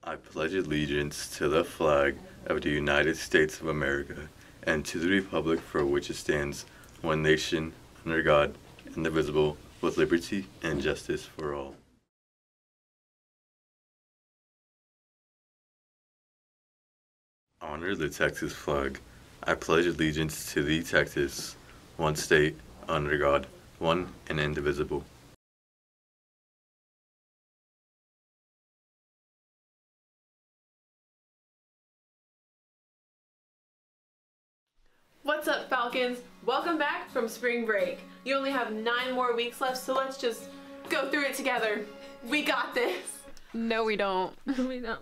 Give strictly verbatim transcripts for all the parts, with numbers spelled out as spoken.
I pledge allegiance to the flag of the United States of America and to the republic for which it stands, one nation, under God, indivisible, with liberty and justice for all. Honor the Texas flag. I pledge allegiance to the Texas, one state, under God, one and indivisible. What's up, Falcons? Welcome back from spring break. You only have nine more weeks left, so let's just go through it together. We got this. No, we don't. We don't.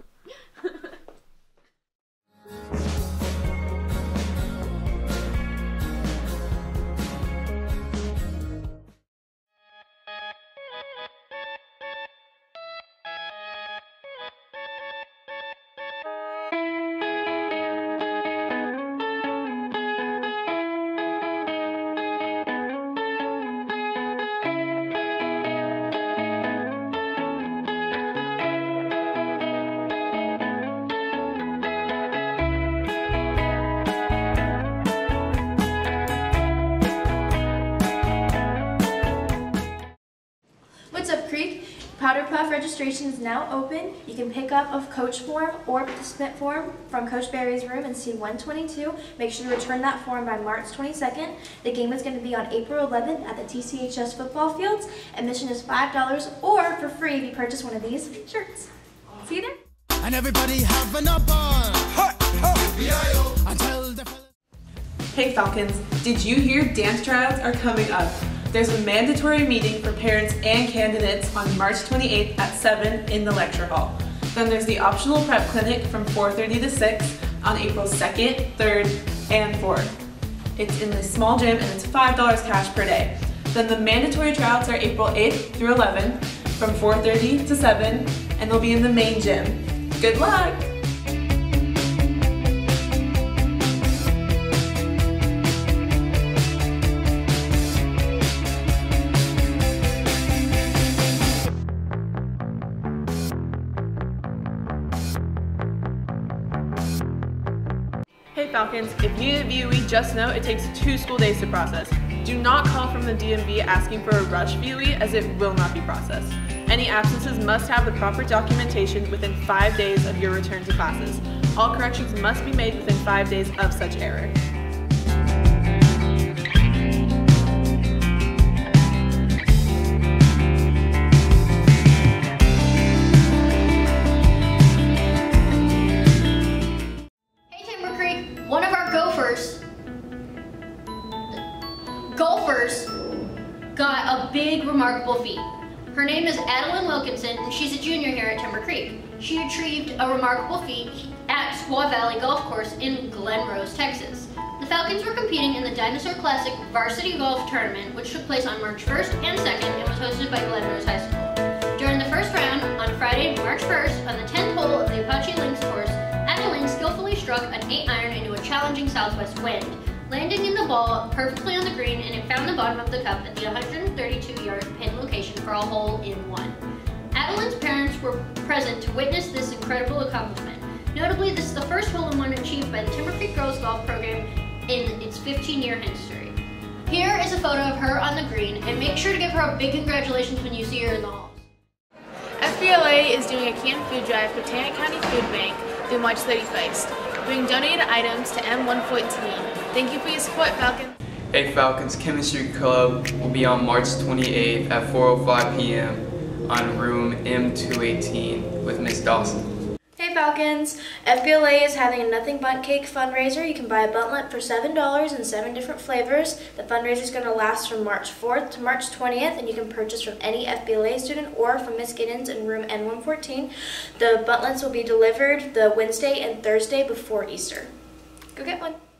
What's up, Creek? Powder Puff registration is now open. You can pick up a coach form or participant form from Coach Barry's room in C one twenty-two. Make sure to return that form by March twenty-second. The game is going to be on April eleventh at the T C H S football fields. Admission is five dollars or for free if you purchase one of these shirts. See you there. And everybody having a ball. Hey Falcons, did you hear dance tryouts are coming up? There's a mandatory meeting for parents and candidates on March twenty-eighth at seven in the lecture hall. Then there's the optional prep clinic from four thirty to six on April second, third, and fourth. It's in the small gym and it's five dollars cash per day. Then the mandatory tryouts are April eighth through eleventh from four thirty to seven, and they'll be in the main gym. Good luck! Hey Falcons, if you need a V O E, just know it takes two school days to process. Do not call from the D M V asking for a rush V O E, as it will not be processed. Any absences must have the proper documentation within five days of your return to classes. All corrections must be made within five days of such error. One of our gophers, golfers got a big, remarkable feat. Her name is Adeline Wilkinson, and she's a junior here at Timber Creek. She achieved a remarkable feat at Squaw Valley Golf Course in Glen Rose, Texas. The Falcons were competing in the Dinosaur Classic Varsity Golf Tournament, which took place on March first and second and was hosted by Glen Rose High School. During the first round, on Friday, March first, on the tenth hole of the Apache Links course, Adeline skillfully struck an eight iron into a challenging southwest wind, landing in the ball perfectly on the green, and it found the bottom of the cup at the one hundred thirty-two yard pin location for a hole in one. Adeline's parents were present to witness this incredible accomplishment. Notably, this is the first hole in one achieved by the Timber Creek Girls Golf Program in its fifteen year history. Here is a photo of her on the green, and make sure to give her a big congratulations when you see her in the halls. F B L A is doing a canned food drive for Tarrant County Food Bank through March thirty-first, bringing donated items to M one fourteen. Thank you for your support, Falcons. Hey Falcons, Chemistry Club will be on March twenty-eighth at four oh five p m on room M two eighteen with Miss Dawson. Hey Falcons, F B L A is having a Nothing Bundt Cake fundraiser. You can buy a buntlet for seven dollars in seven different flavors. The fundraiser is going to last from March fourth to March twentieth, and you can purchase from any F B L A student or from Miss Giddens in room N one fourteen. The buntlets will be delivered the Wednesday and Thursday before Easter. Go get one.